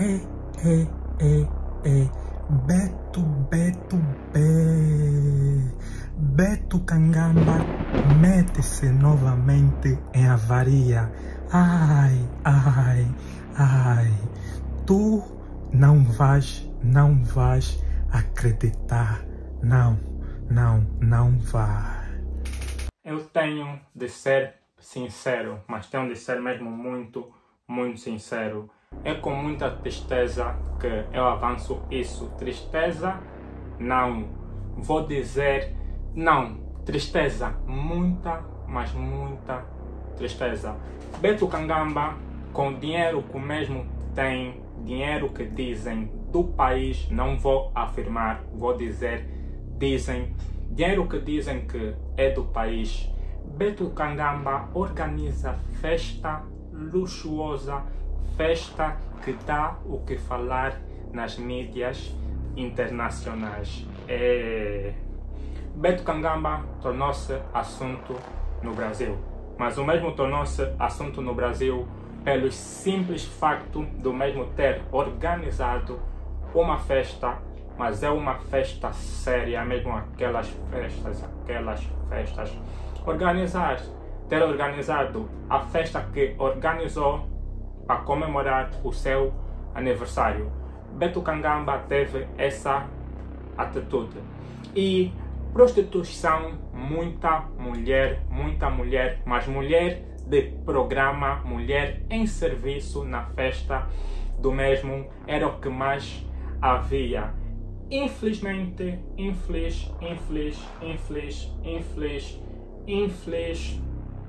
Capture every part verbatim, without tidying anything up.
É, é, é, é. Beto, Beto, Bé. Beto Kangamba mete-se novamente em avaria. Ai, ai, ai. Tu não vais, não vais acreditar. Não, não, não vai. Eu tenho de ser sincero, mas tenho de ser mesmo muito, muito sincero. É com muita tristeza que eu avanço isso. Tristeza, não. Vou dizer, não. Tristeza, muita, mas muita tristeza. Beto Kangamba, com dinheiro que mesmo tem, dinheiro que dizem do país, não vou afirmar, vou dizer, dizem, dinheiro que dizem que é do país. Beto Kangamba organiza festa luxuosa, festa que dá o que falar nas mídias internacionais. É... Beto Kangamba tornou-se assunto no Brasil, mas o mesmo tornou-se assunto no Brasil pelo simples facto do mesmo ter organizado uma festa, mas é uma festa séria, mesmo aquelas festas, aquelas festas. Organizar, ter organizado a festa que organizou para comemorar o seu aniversário. Beto Kangamba teve essa atitude. E prostituição, muita mulher, muita mulher, mas mulher de programa, mulher em serviço na festa do mesmo, era o que mais havia. Infelizmente, infeliz, infeliz, infeliz, infeliz, infelizmente,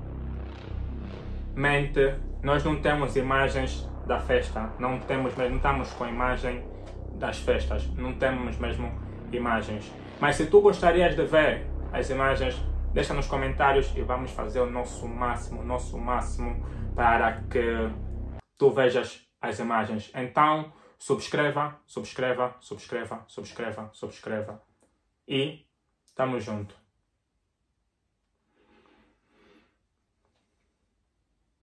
nós não temos imagens da festa, não temos mesmo, não estamos com a imagem das festas, não temos mesmo imagens. Mas se tu gostarias de ver as imagens, deixa nos comentários e vamos fazer o nosso máximo, o nosso máximo para que tu vejas as imagens. Então, subscreva, subscreva, subscreva, subscreva, subscreva e tamo junto.